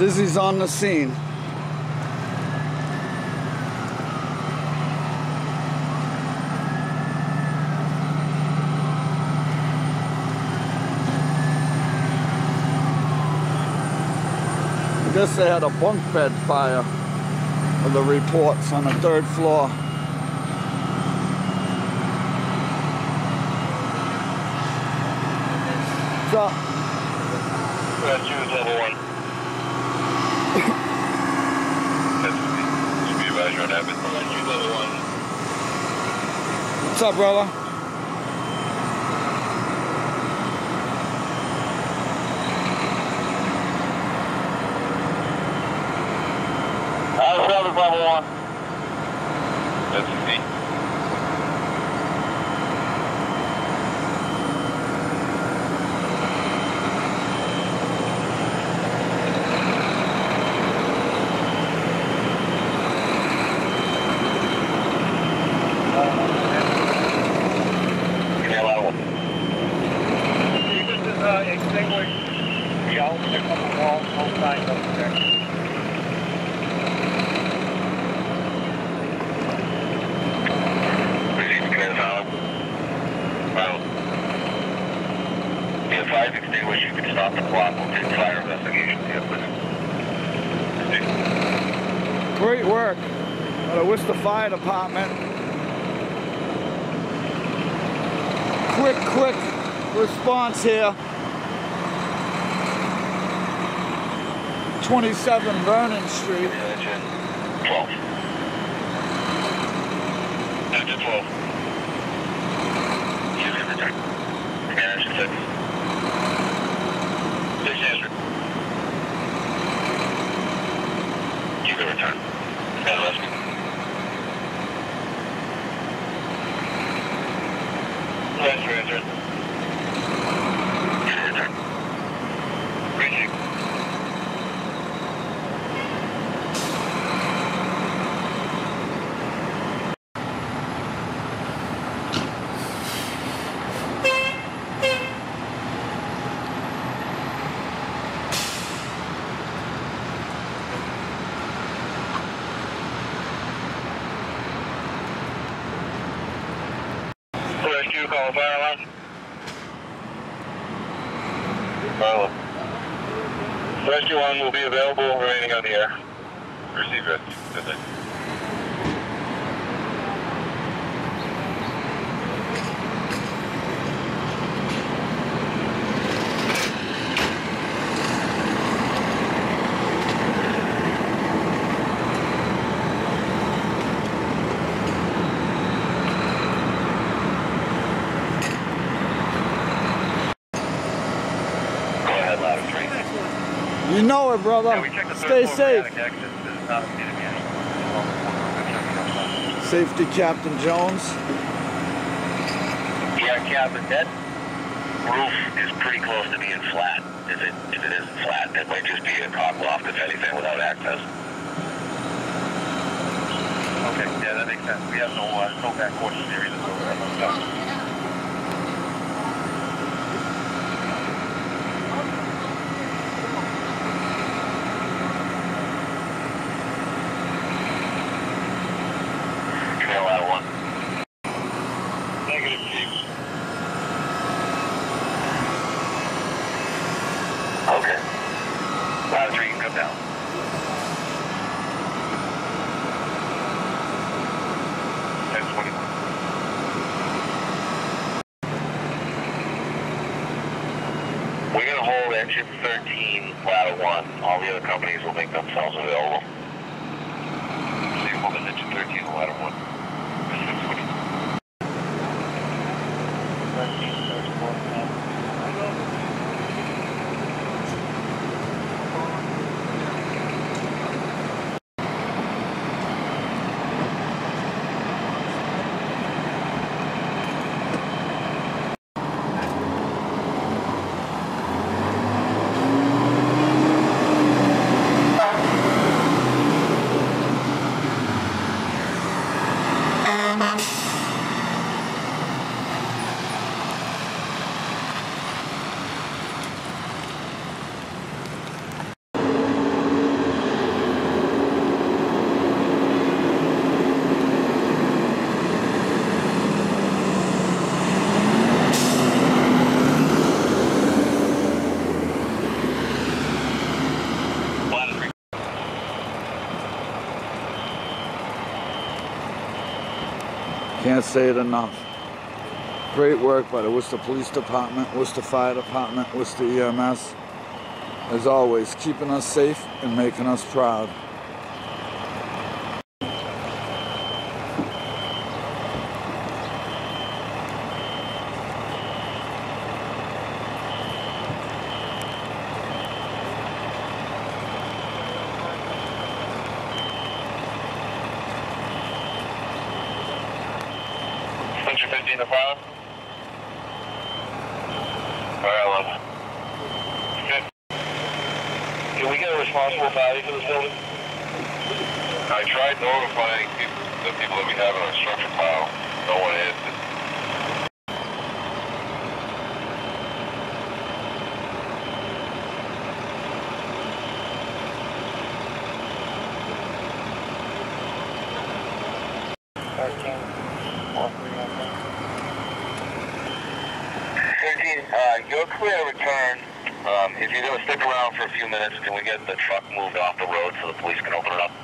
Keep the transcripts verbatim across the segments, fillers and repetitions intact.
Dizzy's on the scene. I guess they had a bunk bed fire with the reports on the third floor. What's up? That's you, level one. That's me. Advisor on Abbott. That's you, level one. What's up, brother? Uh, seven, level one. That's me. Extinguish, you can stop the clock. We'll take fire investigation. Yeah, please. Great work at the Worcester Fire Department. Quick, quick response here. twenty-seven Vernon Street. twelve. Engine twelve. You can return. Engine six. Six answer. You can return. And rescue. Rescue answer. You can return. Reaching. Rescue, call fire alarm. Fire alarm. Rescue one will be available, remaining on the air. Receive rescue. Good night. You know it, brother. Yeah, stay safe. Safety, Captain Jones. Yeah, Captain, that roof is pretty close to being flat. If it if it isn't flat, it might just be a cock loft, if anything, without access. Okay, yeah, that makes sense. We have no uh, no back portion here either, so we're no stuff. Okay. Ladder three, you can come down. ten twenty-one. We're going to hold engine thirteen, ladder one. All the other companies will make themselves available. So you hold engine thirteen, ladder one. ten twenty. Can't say it enough. Great work by the Worcester Police Department, Worcester Fire Department, Worcester E M S. As always, keeping us safe and making us proud. fifteen to five. Alright, eleven. Can we get a responsible body for this building? I tried notifying people, the people that we have in our structure file. No one answered. thirteen, uh, you're clear to return. Um, if you're going to stick around for a few minutes, can we get the truck moved off the road so the police can open it up?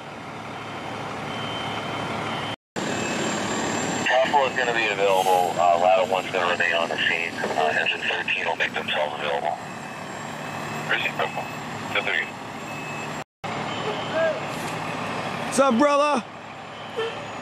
Couple is going to be available. Uh, ladder one's going to remain on the scene. Uh, engine thirteen will make themselves available. Where's he from? ten thirty. What's up, brother?